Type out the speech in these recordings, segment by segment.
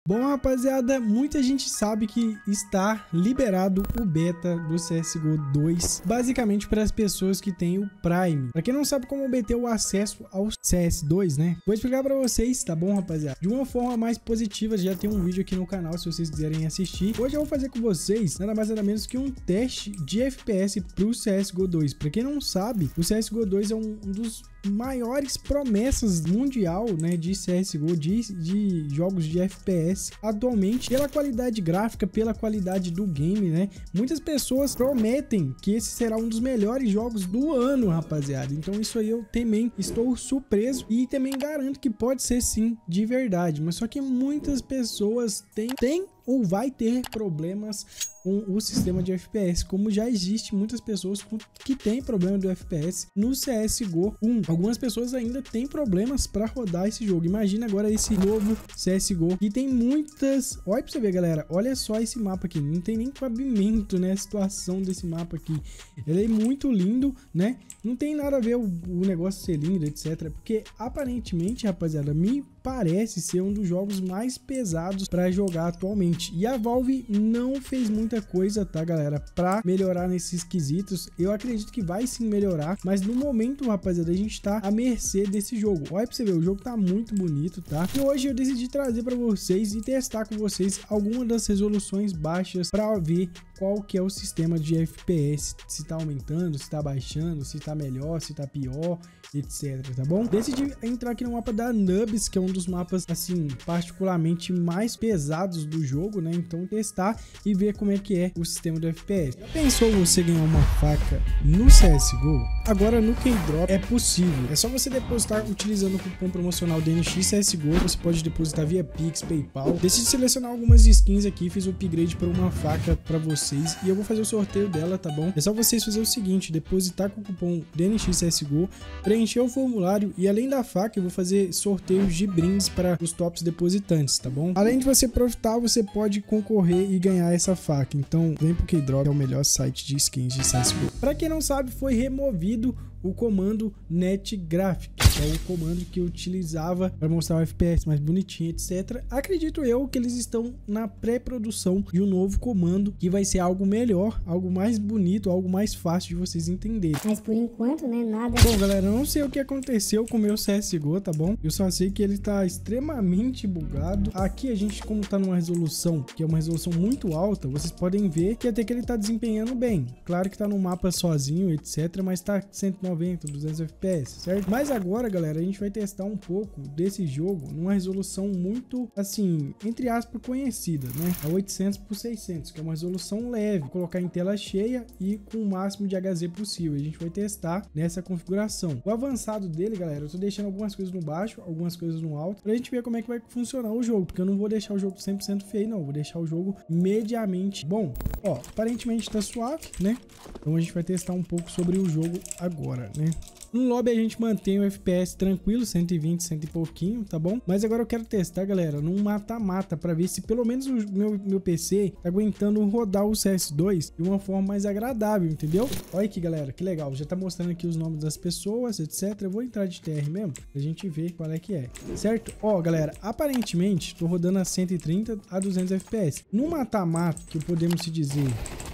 Bom, rapaziada, muita gente sabe que está liberado o beta do CSGO 2, basicamente para as pessoas que têm o Prime. Para quem não sabe como obter o acesso ao CS2, né? Vou explicar para vocês, tá bom, rapaziada? De uma forma mais positiva, já tem um vídeo aqui no canal se vocês quiserem assistir. Hoje eu vou fazer com vocês nada mais nada menos que um teste de FPS pro CSGO 2. Para quem não sabe, o CSGO 2 é um dos maiores promessas mundial, né, de CSGO, de jogos de FPS atualmente, pela qualidade gráfica, pela qualidade do game, né? Muitas pessoas prometem que esse será um dos melhores jogos do ano, rapaziada. Então isso aí eu também estou surpreso e também garanto que pode ser sim, de verdade. Mas só que muitas pessoas têm ou vai ter problemas com o sistema de FPS, como já existe muitas pessoas que têm problema do FPS no CSGO 1. Algumas pessoas ainda têm problemas para rodar esse jogo. Imagina agora esse novo CSGO que tem muitas... Olha pra você ver, galera, olha só esse mapa aqui, não tem nem cabimento, né, a situação desse mapa aqui. Ele é muito lindo, né, não tem nada a ver o negócio ser lindo, etc, porque aparentemente, rapaziada, me parece ser um dos jogos mais pesados para jogar atualmente. E a Valve não fez muita coisa, tá, galera, para melhorar nesses quesitos. Eu acredito que vai sim melhorar, mas no momento, rapaziada, a gente tá à mercê desse jogo. Olha pra você ver, o jogo tá muito bonito, tá? E hoje eu decidi trazer para vocês e testar com vocês algumas das resoluções baixas para ver qual que é o sistema de FPS, se tá aumentando, se tá baixando, se tá melhor, se tá pior, etc, tá bom? Decidi entrar aqui no mapa da Nubs, que é um dos mapas, assim, particularmente mais pesados do jogo, né? Então testar e ver como é que é o sistema do FPS. Já pensou você ganhar uma faca no CSGO? Agora no Keydrop é possível. É só você depositar utilizando o cupom promocional DNX CSGO. Você pode depositar via Pix, PayPal. Decidi selecionar algumas skins aqui, fiz o upgrade para uma faca para vocês e eu vou fazer o sorteio dela, tá bom? É só vocês fazer o seguinte, depositar com o cupom DNX CSGO, preencher o formulário e além da faca eu vou fazer sorteios de brindes para os tops depositantes, tá bom? Além de você profitar, você pode concorrer e ganhar essa faca. Então vem pro Keydrop, é o melhor site de skins de CSGO. Para quem não sabe, foi removido o comando NetGraphics, que é o comando que eu utilizava para mostrar o FPS mais bonitinho, etc. Acredito eu que eles estão na pré-produção de um novo comando que vai ser algo melhor, algo mais bonito, algo mais fácil de vocês entenderem. Mas por enquanto, né, nada. Bom, galera, eu não sei o que aconteceu com o meu CSGO, tá bom? Eu só sei que ele tá extremamente bugado. Aqui a gente, como tá numa resolução, que é uma resolução muito alta, vocês podem ver que até que ele tá desempenhando bem. Claro que tá no mapa sozinho, etc, mas tá 190, 200 FPS, certo? Mas agora, galera, a gente vai testar um pouco desse jogo numa resolução muito, assim, entre aspas, conhecida, né? A 800 por 600, que é uma resolução leve. Vou colocar em tela cheia e com o máximo de HZ possível. A gente vai testar nessa configuração. O avançado dele, galera, eu tô deixando algumas coisas no baixo, algumas coisas no alto, pra gente ver como é que vai funcionar o jogo, porque eu não vou deixar o jogo 100% feio, não. Vou deixar o jogo mediamente bom. Ó, aparentemente tá suave, né? Então a gente vai testar um pouco sobre o jogo agora, né? No lobby a gente mantém o FPS tranquilo, 120, 100 e pouquinho, tá bom? Mas agora eu quero testar, galera, num mata-mata pra ver se pelo menos o meu PC tá aguentando rodar o CS2 de uma forma mais agradável, entendeu? Olha aqui, galera, que legal. Já tá mostrando aqui os nomes das pessoas, etc. Eu vou entrar de TR mesmo pra gente ver qual é que é, certo? Ó, galera, aparentemente tô rodando a 130 a 200 FPS. No mata-mata, que podemos se dizer...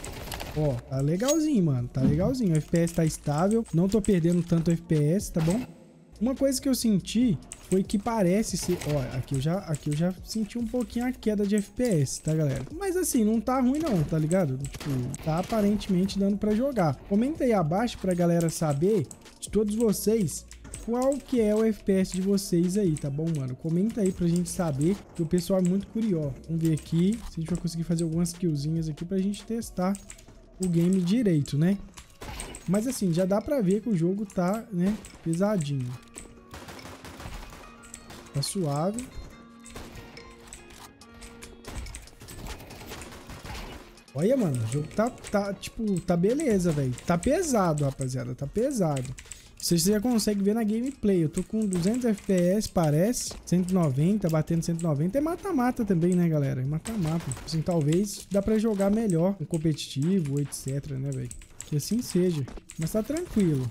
Ó, tá legalzinho, mano, tá legalzinho. O FPS tá estável, não tô perdendo tanto FPS, tá bom? Uma coisa que eu senti foi que parece ser... Ó, aqui eu já senti um pouquinho a queda de FPS, tá, galera? Mas assim, não tá ruim não, tá ligado? Tipo, tá aparentemente dando pra jogar. Comenta aí abaixo pra galera saber, de todos vocês, qual que é o FPS de vocês aí, tá bom, mano? Comenta aí pra gente saber, que o pessoal é muito curioso. Vamos ver aqui se a gente vai conseguir fazer algumas killzinhas aqui pra gente testar o game direito, né? Mas assim, já dá pra ver que o jogo tá, né, pesadinho. Tá suave. Olha, mano, o jogo tipo, tá beleza, velho. Tá pesado, rapaziada, tá pesado. Vocês já conseguem ver na gameplay. Eu tô com 200 FPS, parece. 190, batendo 190. É mata-mata também, né, galera? É mata-mata. Assim, talvez dá pra jogar melhor um competitivo, etc, né, velho? Que assim seja. Mas tá tranquilo.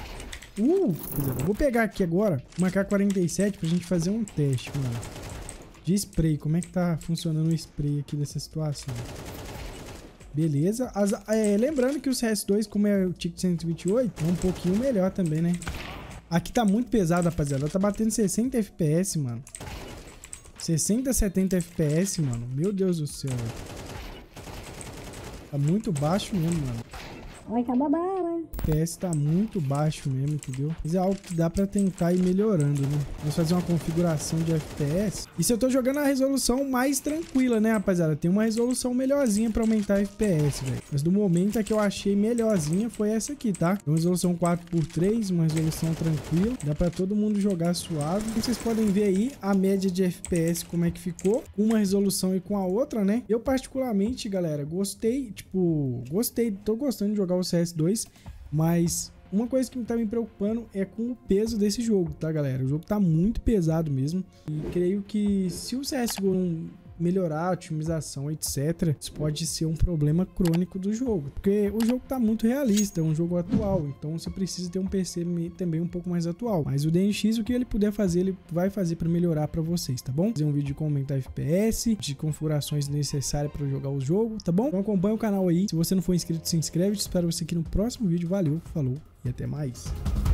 Eu vou pegar aqui agora uma K-47 pra gente fazer um teste, mano. de spray. Como é que tá funcionando o spray aqui dessa situação? Beleza. Lembrando que o CS2, como é o ticket 128, é um pouquinho melhor também, né? Aqui tá muito pesado, rapaziada. Tá batendo 60 FPS, mano. 60, 70 FPS, mano. Meu Deus do céu. Tá muito baixo mesmo, mano. Vai acabar bala. O FPS tá muito baixo mesmo, entendeu? Mas é algo que dá pra tentar ir melhorando, né? Vamos fazer uma configuração de FPS. E se eu tô jogando a resolução mais tranquila, né, rapaziada? Tem uma resolução melhorzinha pra aumentar a FPS, velho. Mas do momento a que eu achei melhorzinha foi essa aqui, tá? Uma resolução 4x3, uma resolução tranquila. Dá pra todo mundo jogar suave. Como vocês podem ver aí, a média de FPS como é que ficou. Com uma resolução e com a outra, né? Eu particularmente, galera, gostei, tô gostando de jogar o CS2, mas uma coisa que tá me preocupando é com o peso desse jogo, tá, galera? O jogo tá muito pesado mesmo, e creio que se o CSGO não melhorar a otimização, etc, isso pode ser um problema crônico do jogo, porque o jogo tá muito realista, é um jogo atual, então você precisa ter um PC também um pouco mais atual. Mas o DNX, o que ele puder fazer, ele vai fazer para melhorar para vocês, tá bom? Fazer um vídeo de como aumentar FPS, de configurações necessárias para jogar o jogo, tá bom? Então acompanha o canal aí, se você não for inscrito, se inscreve, espero você aqui no próximo vídeo. Valeu, falou e até mais.